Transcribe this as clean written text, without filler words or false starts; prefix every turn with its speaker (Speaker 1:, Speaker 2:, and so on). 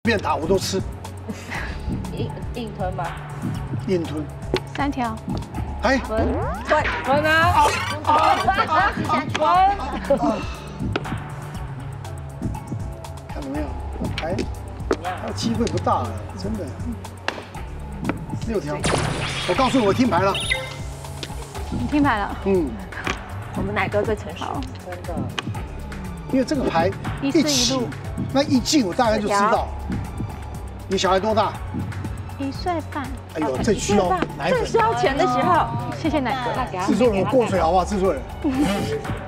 Speaker 1: 便打我都吃。
Speaker 2: 硬吞吗？
Speaker 1: 硬吞。
Speaker 3: 3条。
Speaker 1: 哎，
Speaker 2: 吞啊！
Speaker 1: 看到没有？牌，他的机会不大了，真的。6条。我告诉你，我听牌了。
Speaker 3: 你听牌了。
Speaker 1: 嗯。
Speaker 2: 我们奶哥最成熟，真的。
Speaker 1: 因为这个牌
Speaker 3: 一
Speaker 1: 起，那一进我大概就知道。你小孩多大
Speaker 3: ？1岁半。
Speaker 1: 哎呦，正需要奶粉，
Speaker 2: 正需要钱的时候，
Speaker 3: 谢谢奶哥。
Speaker 1: 制作人，我过水好不好？制作人。